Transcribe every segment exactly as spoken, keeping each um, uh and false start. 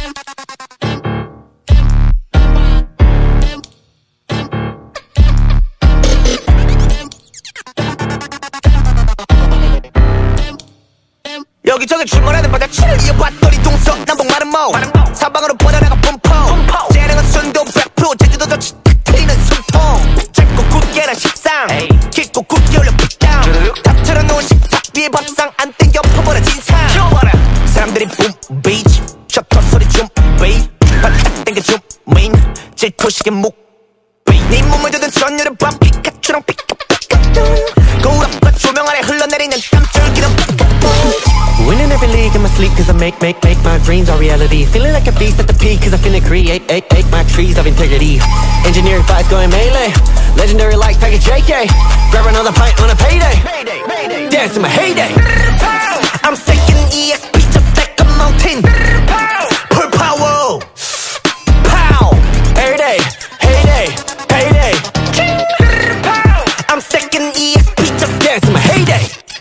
여기저기 출몰하는 바다치를 이어봤더니 동서 남북 마른 모 사방으로 뻗어나가 분포 재능은 순도 백 퍼센트 제주도 저 탁 트이는 숨통 짧고 굳게란 식상 깊고 굳게 올려 픽다운 다 틀어놓은 식탁 위에 밥상 안 땡겨 퍼버려 진상 사람들이 붐 베이지 셔터 소리 좀 베이 바깥 땡겨 좀 메인 질투식의 목 베이 네 몸을 두든 전율의 밤 피카츄랑 피카피카뚜 거울 앞과 조명 아래 흘러내리는 땀줄기는 Winning every league in my sleep cause I make, make, make my dreams a reality. Feeling like a beast at the peak cause I finna create, eight, eight, my trees of integrity. Engineering vibes going melee. Legendary like package J K. Grab another pint on a payday. Dance in my heyday. I'm staking E S P just like a mountain. Pull power. Pow. Every day. Heyday. Payday. I'm staking E S P just dance in my heyday.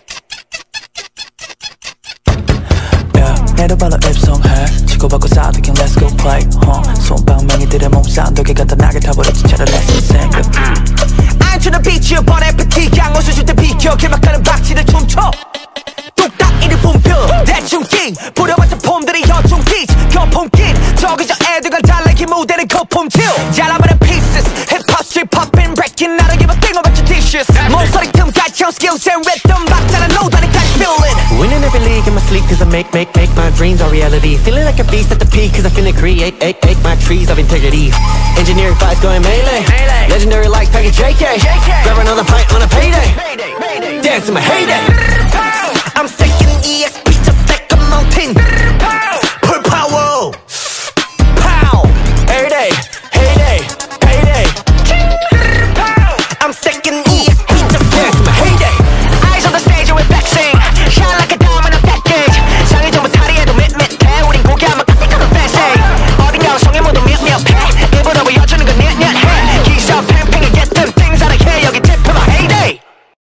내도 발로 입성해 치고받고 싸우긴 let's go play huh? 손방망이들의 몸싸움 독에 갖다 나게 타버렸지 차라리 lesson 생각 I'm trying to beat you bon appetit 양호수 줄때 비켜 길막하는 박치를 춤춰 뚝딱 이를 붐벼 대충 낑 부려봤자 폼들이 여중빛 거품긴 저기 저 애들과 달라기 무대는 거품질 잘라버린 pieces 힙합 street poppin' breaking I don't give a thing about your dishes 몸소리 틈 가청 skills and rhythm 박자는 노다니까 feel it Winning every league in my sleep cause I make, make, make my dreams a reality. Feeling like a beast at the peak cause I finna create, eight, eight, my trees of integrity. Engineering vibes going melee. Legendary like package J K. Grab another pint on a payday. Dance in my heyday. I'm staking E S P just like a mountain.